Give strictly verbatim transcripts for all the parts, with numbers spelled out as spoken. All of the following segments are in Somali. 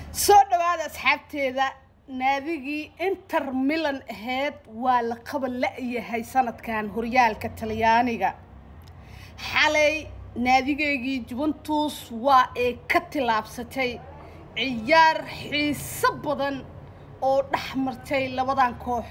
soo dhawaada asxaabteeda naadigii Inter Milan ahayd waa la qabal la yahay sanadkan horyaalka Talyaaniga xalay naadigeygii Juventus waa ay ka tilaabsatay ciyaar xiiso badan oo dhaxmartay labadan koox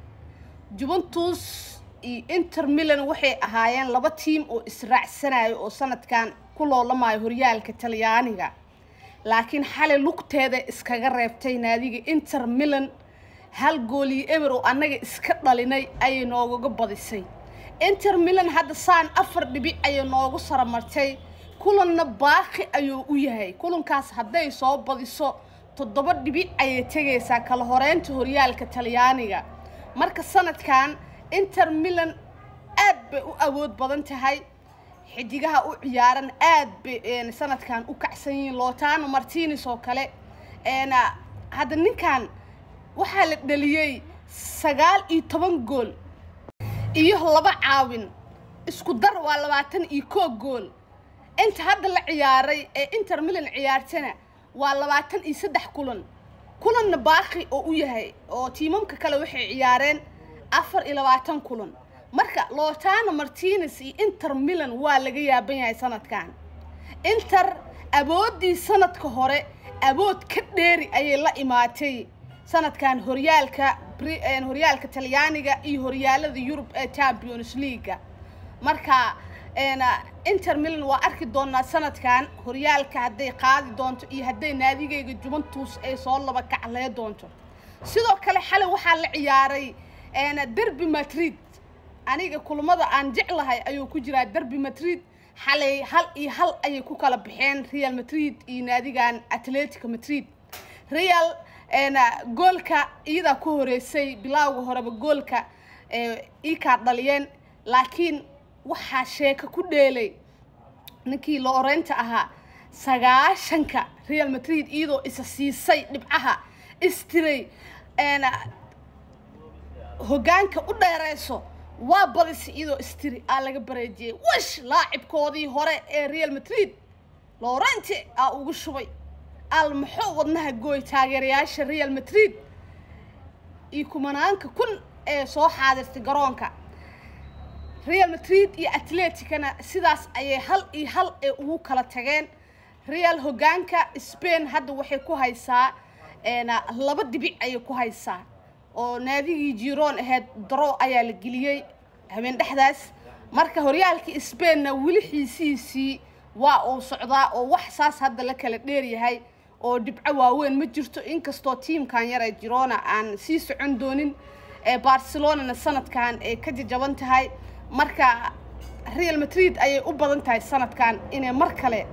Juventus iyo Inter Milan waxay ahaayeen laba team oo israacsanayo oo sanadkan ku loolamay horyaalka Talyaaniga laakiin xalay lugteeda iskaga reebtay naadiga Inter Milan hal gool iyo eber oo anaga iska dhalinay ay nooga badisay Inter Milan hadda saan afar dhibic ay noogu saramartay kulanna baaqi ayuu u yahay kulankaas haday soo badiso toddoba dhibic ay tagaysaa kala horeynta horyaalka Talyaaniga marka sanadkan Inter Milan aad bay u awood badan tahay xidigaha u ciyaaran aad bay sanadkan u kacsan yihiin Lautaro Martinez oo kale eena hada ninkan waxa la dhaliyay sagaal iyo toban gool iyo laba caawin isku dar waa labaatan iyo kow gool inta hadda la ciyaaray ee Inter Milan ciyaartana waa labaatan iyo saddex kulan kulanna baaqi oo u yahay oo tiimamka kale waxay ciyaareen afar iyo labaatan kulan marka Lautaro Martinez iyo Inter Milan waa laga yaaban yahay sanadkan Inter aboodii sanadka hore abood ka dheeri ayay la imaatay sanadkan horyaalka horyaalka Talyaaniga iyo horyaalada Yurub ee Champions League marka eena Inter Milan waa arki doonaa sanadkan horyaalka haday qaadi doonto iyo haday naadigeyga Juventus ay soo laba kaclay doonto sidoo kale xalay waxa la ciyaaray eena derby Madrid aniga kulmada aan jeclahay ayuu ku jiraa derby Madrid xalay hal iyo hal ay ku kala bixeen Real Madrid iyo naadigan Atletico Madrid Real eena goolka iyada ku horeysay bilawga horeba goolka ee ii ka dhaliyeen laakiin waxa sheeka ku dheelay ninkii Lorenta ahaa sagaashanka Real Madrid iyadoo isa siisay dhibcaha istiray eena hogaanka u dheereyso waa badis iyadoo istiri aa laga bareejiyay wash laacibkoodii hore ee Real Madrid Lorente aa ugu shubay al muxuu wadnaha gooy taageerayaasha Real Madrid iyo kumanaanka kun ee soo xaadirtay garoonka Real Madrid iyo Atleticana sidaas ayay hal iyo hal ee ugu kala tageen Real hogaanka Spain hadda waxay ku haysaa eena laba dhibic ay ku haysaa oo naadigii Girona ahayd draw ayaa la geliyay habeen dhaxdaas marka horyaalka Spain wili xiisiisi waa oo socdaa oo wax saas hadda la kala dheer yahay oo dhibco waaweyn ma jirto inkastoo teamkan yar ee Girona aan sii socon doonin ee Barcelona sanadkan ay ka jajaban tahay marka Real Madrid ayay u badan tahay sanadkan inay mar kale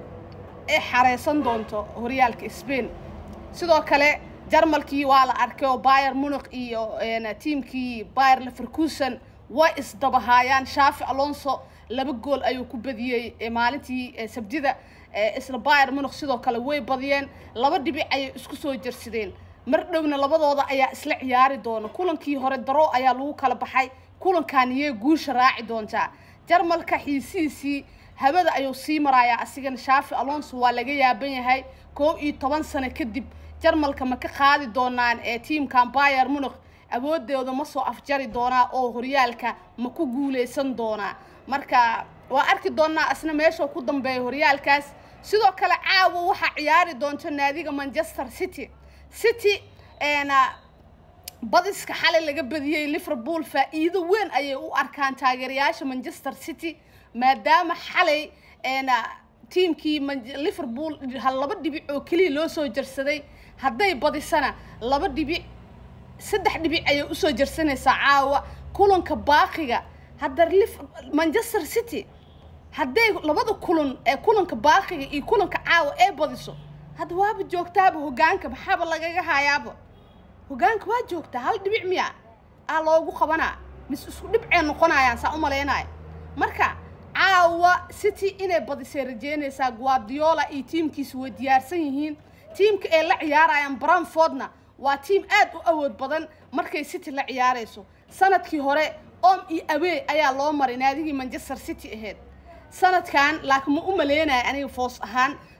ay xareysan doonto horyaalka Spain sidoo kale Jarmalkii waa la arkay oo Bayern Munich iyo een teamkii Bayer Leverkusen way isdabahayaan Xavi Alonso laba gool ayuu ku badiyay maalintii Sabtida isla Bayern Munich sidoo kale way badiyeen laba dhibic ay isku soo jirsadeen mar dhowna labadooda ayaa isla ciyaari doona kulankii hore daro ayaa lagu kala baxay kulankan iyo guusha raaci doonta Jarmalka xiisiisi habada ayuu sii marayaa asigan Xavi Alonso waa laga yaaban yahay koob iyo toban sano kadib Jarmalka ma ka qaadi doonaan ee teamkan Bayern Munich awoodooda ma soo afjari doona oo horyaalka ma ku guuleysan doona marka waa arki doonaa asna meesha ku dambeeyo horyaalkaas sidoo kale caawa waxa ciyaari doonto naadiga Manchester City City eena badiska xalay laga badiyay Liverpool faa'iido weyn ayay u arkaan taageerayaasha Manchester City maadaama xalay eena teamkii Liverpool hal laba dhibic oo kaliya loo soo jarsaday haday badisana laba dhibic saddex dhibic ay u soo jarsanaysaa caawa kulanka baaqiga hadda Manchester City haday labada kulan ee kulanka baaqiga iyo kulanka caawa ee badiso hada waaba joogtaaba hogaanka maxaba lagaga hayaaba hogaanka waa joogta hal dhibic miya aa loogu qabanaa mis isku dhibcee noqonayaan saa u maleynay marka caawa City inay badisay rajeynaysaa Guardiola iyo teamkiisu way diyaarsan yihiin teamka ay la ciyaarayaan Brentfordna waa team aad u awood badan markay City la ciyaarayso sanadkii hore om iyo away ayaa loo maray naadigii Manchester City ahayd sanadkan laakiin ma u maleynay aniga foos ahaan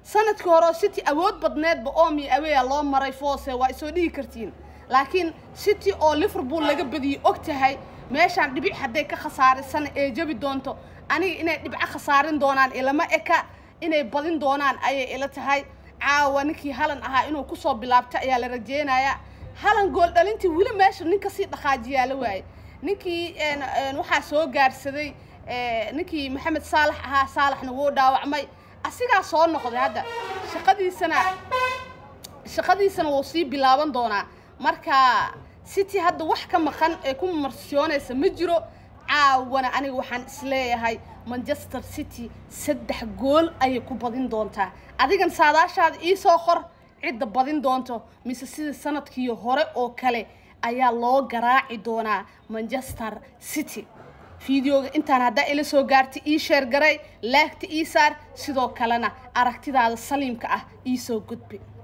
sanadkii hore City awood badneedba Omi away loo maray foose waa isoo dhigi kartiin laakiin City oo Liverpool laga badiyay ogtahay meeshaan dhibic haday ka khasaarisan ee jabi doonto aniga inay dhibic khasaarin doonaan ilama eka inay badin doonaan ayay ila tahay caawa ninkii halan ahaa inuu ku soo bilaabta ayaa la rajeenayaa halan gool dhalintii wili meesha ninka si dhaqaajiyaa la waayay ninkii een waxa soo gaarsaday ee ninkii Maxamed Saalax ahaa Saalaxna wuu dhaawacmay asiga soo noqday hadda shaqadiisana shaqadiisana wuu sii bilaaban doonaa marka City hadda wax ka maqan ee ku marsiyoonaysa ma jiro caawana aniga waxaan isleeyahay Manchester City saddex gool ay ku badin doontaa adigan saadaashaad ii soo qor cid badin doonto mise sida sanadkii hore oo kale ayaa loo garaaci doonaa Manchester City fiidiyoga intaan hadda ila soo gaartay ii share garay like ii saar sidoo kalena aragtidaada saliimka ah ii soo gudbi